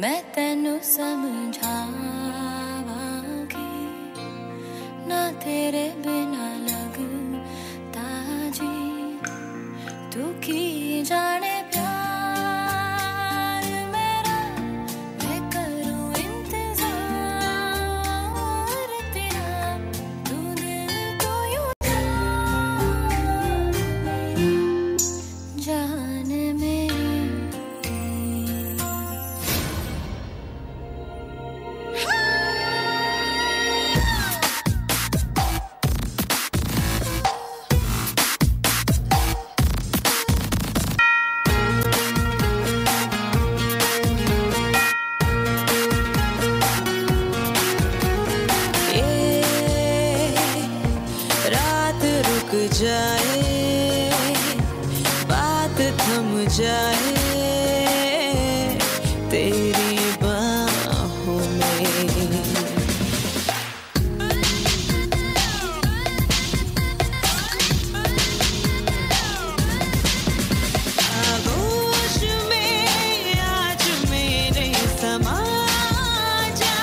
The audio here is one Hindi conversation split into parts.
मैं तेनू समझावांगी ना तेरे बिना लगता जी तू की जाने प्यार मेरा मैं करूं इंतजार तेरा तू दिल तो यूं जान मेरी जाए बात थम जाए तेरी बाहों में आगोश में आज मेरे समा जा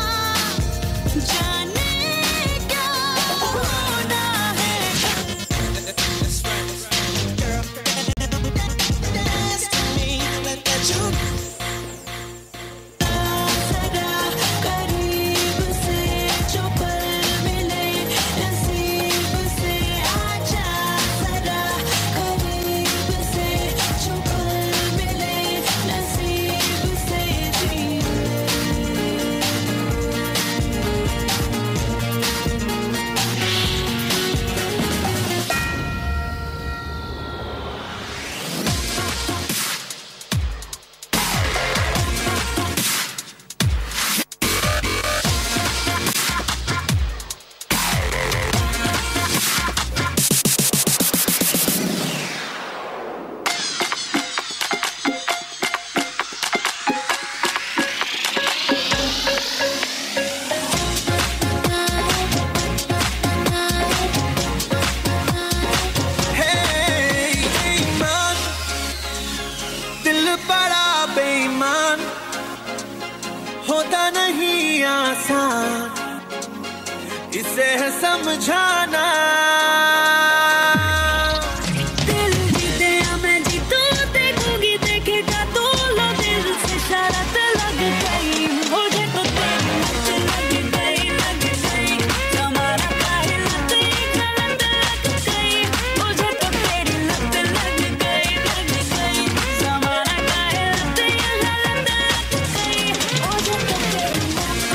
जाने क्या होना है बड़ा बेईमान होता नहीं आसान इसे है समझाना दिल जीते मैं जीतू देखूंगी देखेगा तो लो दिल से शरत लग गई मुझे तो तेरी लत लग गई तुम्हारा काहे लत गलत लग गई मुझे तो तेरी लत लग गई तुम्हारा काहे लत गलत लग गई मुझे तो तेरी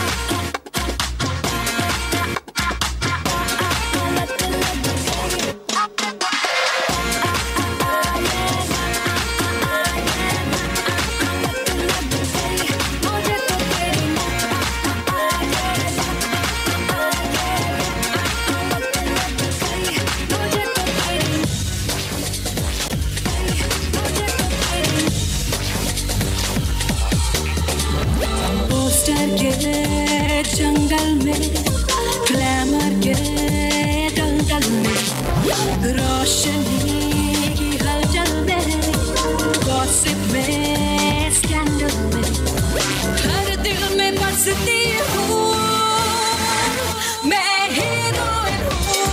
पोस्टर के जंगल में ग्लैमर के दलदल में रोशनी की हलचल में गॉसिप में स्कैंडल में हर दिल में बसती हूँ मैं हीरोइन हूँ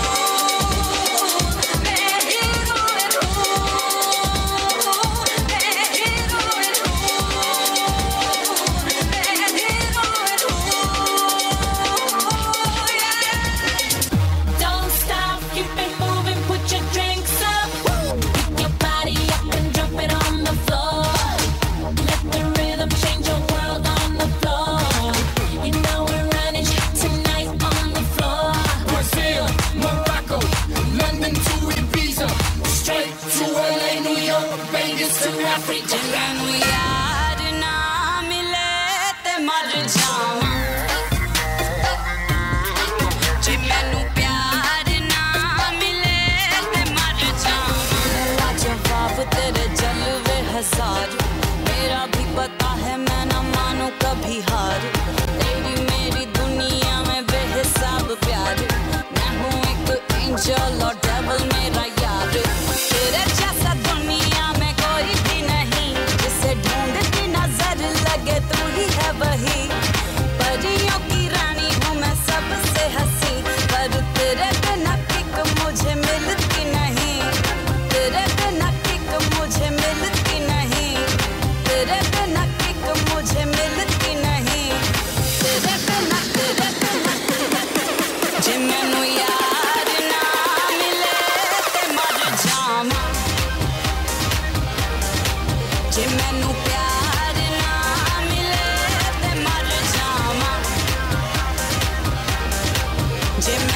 मैं हीरोइन हूँ मैं हीरोइन हूँ Don't stop, keep it moving, put your drinks up. Pick your body up and drop it on the floor. Let the rhythm change your world on the floor. You know we're running tonight on the floor. Brazil, Morocco, London to Ibiza, straight to LA, New York, Vegas to Africa. Jinnu यार ना मिले ते मर जावां जे मैनू प्यार ना मिले ते मर जावां लाजवाब तेरे जलवे हजार मेरा भी पता है मैं ना मानू कभी हार तेरी मेरी दुनिया में बेहिसाब प्यार मैं हूँ एक एंजल और डेविल मेरा यार तेरे जैसा दुनिया में कोई भी नहीं जिसे जे